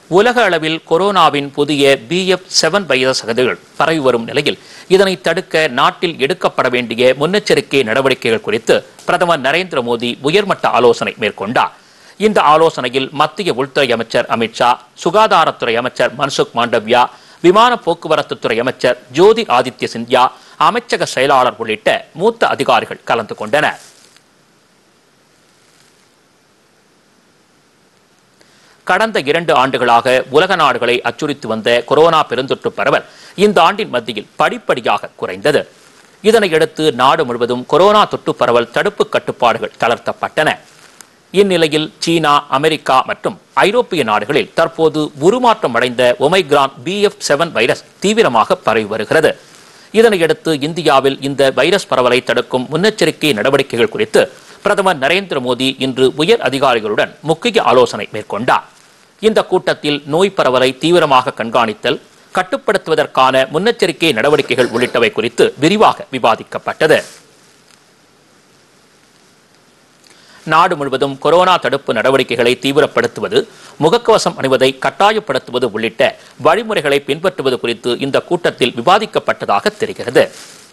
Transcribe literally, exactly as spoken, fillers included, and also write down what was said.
உலக அளவில் கொரோனாவின் புதிய பி எஃப் செவன் வைரஸ் வகைகள் பரவி வரும் நிலையில் இதனை தடுக்க நாட்டில் எடுக்கப்பட வேண்டிய முன்னெச்சரிக்கை நடவடிக்கைகள் குறித்து பிரதமர் நரேந்திர மோடி உயர்மட்ட ஆலோசனை மேற்கொண்டார். இந்த ஆலோசனையில் மத்திய உள்துறை அமைச்சர் அமித்ஷா, சுகாதாரத்துறை அமைச்சர் மன்சுக் மாண்டவியா, விமான போக்குவரத்து துறை அமைச்சர் ஜோதி ஆதித்ய சிந்தியா, அமைச்சக செயலாளர் உள்ளிட்ட மூத்த அதிகாரிகள் கலந்து கொண்டனர். கடந்த இரண்டு ஆண்டுகளாக உலக நாடுகளை அச்சுறுத்தி வந்த கொரோனா பெருந்தொற்று பரவல் இந்த ஆண்டின் மத்தியில் படிப்படியாக குறைந்தது. இதனையடுத்து நாடு முழுவதும் கொரோனா தொற்று பரவல் தடுப்பு கட்டுப்பாடுகள் தளர்த்தப்பட்டன. இந்நிலையில் சீனா, அமெரிக்கா மற்றும் ஐரோப்பிய நாடுகளில் தற்போது உருமாற்றம் அடைந்த Omicron B F seven virus தீவிரமாக பரவி வருகிறது. இதனையடுத்து இந்தியாவில் இந்த வைரஸ் பரவலை தடுக்கும் முன்னெச்சரிக்கை நடவடிக்கைகள் குறித்து பிரதமர் நரேந்திர மோடி இன்று உயர் அதிகாரிகளுடன் முக்கிய ஆலோசனை மேற்கொண்டார். இந்த கூட்டத்தில் நோய் பரவலை தீவிரமாக கண்காணித்தல், கட்டுப்படுத்துவதற்கான முன்னெச்சரிக்கை நடவடிக்கைகள் உள்ளிட்டவை குறித்து விரிவாக விவாதிக்கப்பட்டது. நாடு முழுவதும் கொரோனா தடுப்பு நடவடிக்கைகளை தீவிரப்படுத்துவது, முகக்கவசம் அணிவதை கட்டாயப்படுத்துவது உள்ளிட்ட வழிமுறைகளை பின்பற்றுவது குறித்து இந்த கூட்டத்தில் விவாதிக்கப்பட்டதாக தெரிகிறது.